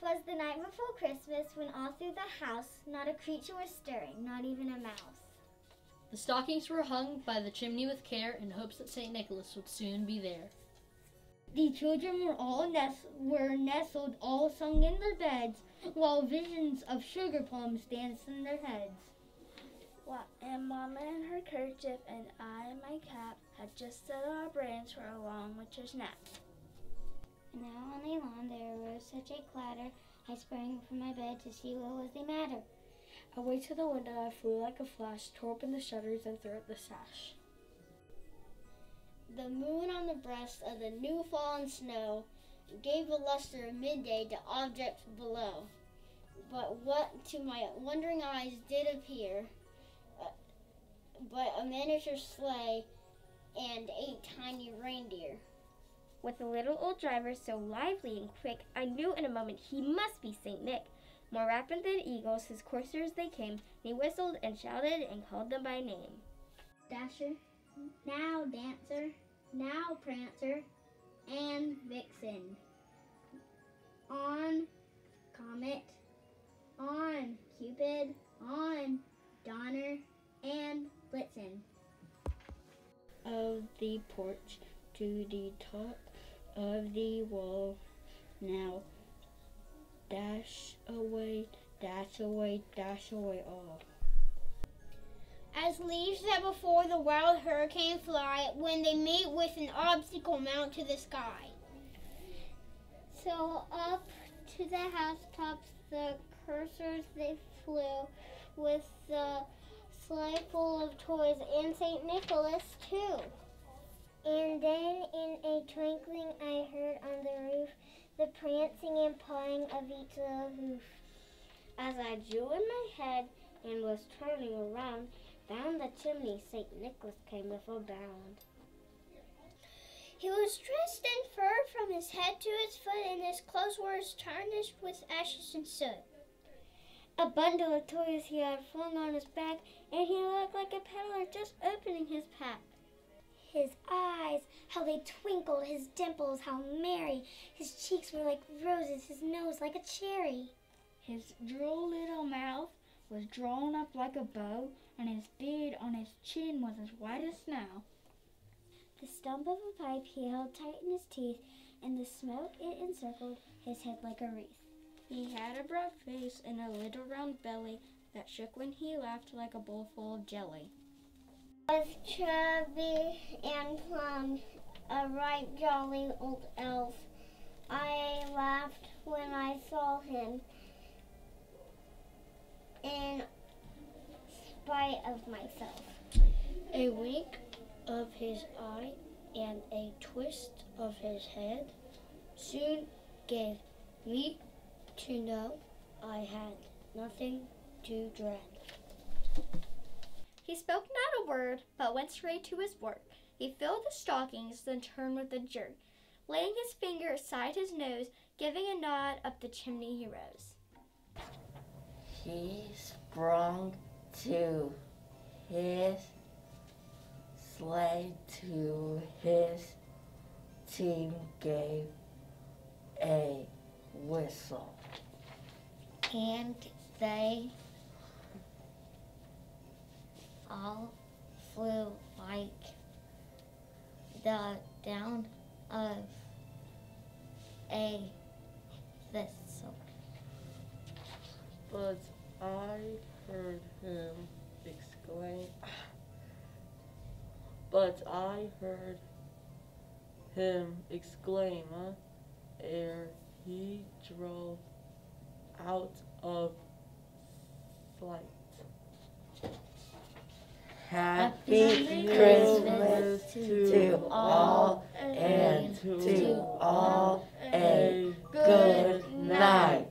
'Twas the night before Christmas, when all through the house not a creature was stirring, not even a mouse. The stockings were hung by the chimney with care in hopes that St. Nicholas would soon be there. The children were all nestled, all sung in their beds, while visions of sugar plums danced in their heads. And Mama in her kerchief and I in my cap had just set our brains for a long winter's nap. And now on the lawn there arose such a clatter, I sprang from my bed to see what was the matter. Away to the window I flew like a flash, tore open the shutters and threw up the sash. The moon on the breast of the new fallen snow gave a luster of midday to objects below. But what to my wondering eyes did appear but a miniature sleigh and 8 tiny reindeer. With a little old driver so lively and quick, I knew in a moment he must be St. Nick. More rapid than eagles, his coursers they came. He whistled and shouted and called them by name. Dasher, now Dancer, now Prancer, and Vixen. On Comet, on Cupid, on Donner, and Blitzen. Of the porch to the top of the wall, now dash away, dash away, dash away all. As leaves that before the wild hurricane fly, when they meet with an obstacle mount to the sky. So up to the housetops the coursers they flew, with the sleigh full of toys and St. Nicholas too. And then in a twinkling I heard on the roof the prancing and pawing of each little hoof. As I drew in my head and was turning around, down the chimney St. Nicholas came with a bound. He was dressed in fur from his head to his foot, and his clothes were tarnished with ashes and soot. A bundle of toys he had flung on his back, and he looked like a peddler just opening his pack. His eyes, how they twinkled, his dimples, how merry. His cheeks were like roses, his nose like a cherry. His droll little mouth was drawn up like a bow, and his beard on his chin was as white as snow. The stump of a pipe he held tight in his teeth, and the smoke it encircled his head like a wreath. He had a broad face and a little round belly that shook when he laughed like a bowl full of jelly. Was chubby and plump, a right jolly old elf. I laughed when I saw him, in spite of myself. A wink of his eye and a twist of his head soon gave me to know I had nothing to dread. He spoke not a word, but went straight to his work. He filled the stockings, then turned with a jerk. Laying his finger aside his nose, giving a nod, up the chimney he rose. He sprung to his sleigh, to his team gave a whistle, And they all flew like the down of a thistle. but I heard him exclaim, ere he drove out of sight. Happy Christmas to all, and to all a good night.